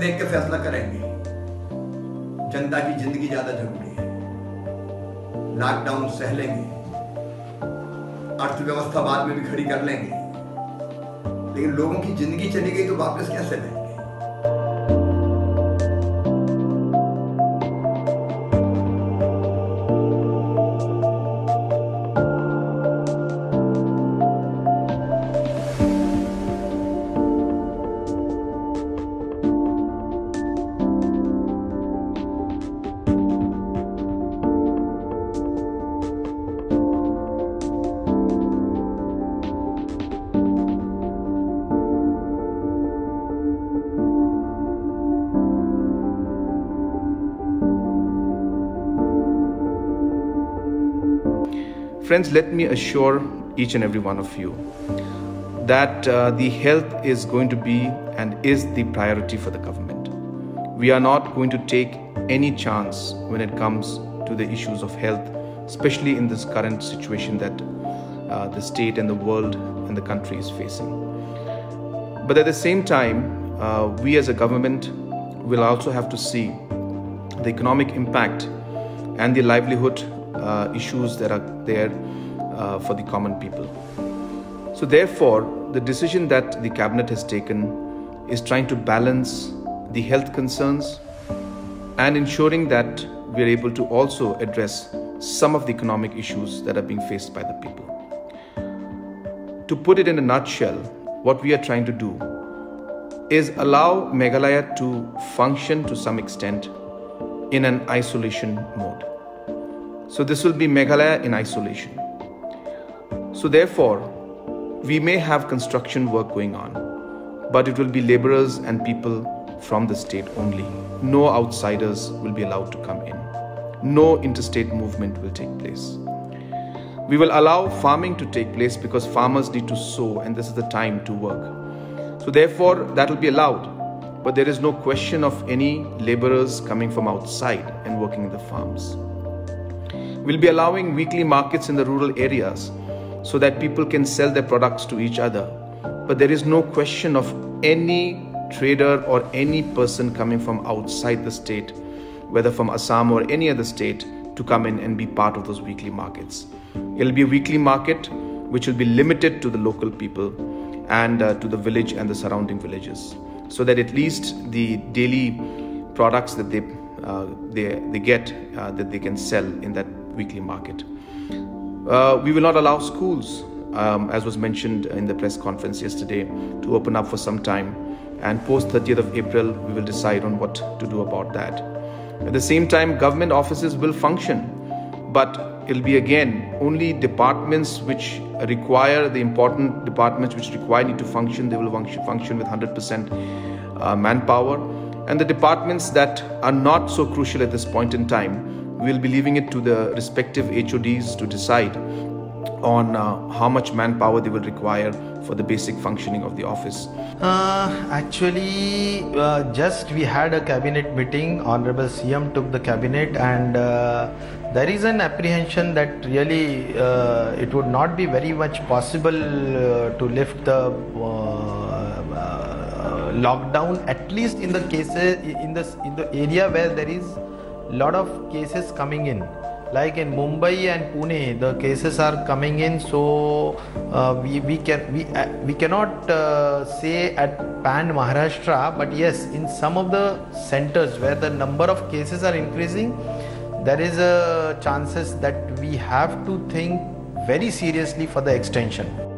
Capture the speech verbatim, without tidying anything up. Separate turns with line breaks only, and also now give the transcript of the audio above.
देख के फैसला करेंगे। जनता की जिंदगी ज्यादा जरूरी है। लॉकडाउन सह लेंगे, अर्थव्यवस्था बाद में भी खड़ी कर लेंगे, लेकिन लोगों की जिंदगी चली गई तो वापस कैसे लेंगे?
Friends, let me assure each and every one of you that uh, the health is going to be and is the priority for the government. We are not going to take any chance when it comes to the issues of health, especially in this current situation that uh, the state and the world and the country is facing. But at the same time, uh, we as a government will also have to see the economic impact and the livelihood Uh, issues that are there uh, for the common people. So therefore, the decision that the cabinet has taken is trying to balance the health concerns and ensuring that we are able to also address some of the economic issues that are being faced by the people. To put it in a nutshell, what we are trying to do is allow Meghalaya to function to some extent in an isolation mode. So this will be Meghalaya in isolation. So therefore, we may have construction work going on, but it will be laborers and people from the state only. No outsiders will be allowed to come in. No interstate movement will take place. We will allow farming to take place because farmers need to sow and this is the time to work. So therefore, that will be allowed. But there is no question of any laborers coming from outside and working in the farms. We'll be allowing weekly markets in the rural areas so that people can sell their products to each other. But there is no question of any trader or any person coming from outside the state, whether from Assam or any other state, to come in and be part of those weekly markets. It'll be a weekly market which will be limited to the local people and uh, to the village and the surrounding villages, so that at least the daily products that they uh, they, they get uh, that they can sell in that weekly market. Uh, we will not allow schools, um, as was mentioned in the press conference yesterday, to open up for some time, and post thirtieth of April we will decide on what to do about that. At the same time, government offices will function, but it will be again only departments which require, the important departments which require need to function, they will function, function with one hundred percent uh, manpower, and the departments that are not so crucial at this point in time, we'll be leaving it to the respective H O Ds to decide on uh, how much manpower they will require for the basic functioning of the office.
Uh, actually, uh, just we had a cabinet meeting. Honorable C M took the cabinet, and uh, there is an apprehension that really uh, it would not be very much possible uh, to lift the uh, uh, lockdown, at least in the cases in the in the area where there is lot of cases coming in, like in Mumbai and Pune the cases are coming in. So uh, we we can we uh, we cannot uh, say at pan Maharashtra, but yes, in some of the centers where the number of cases are increasing, there is a chances that we have to think very seriously for the extension.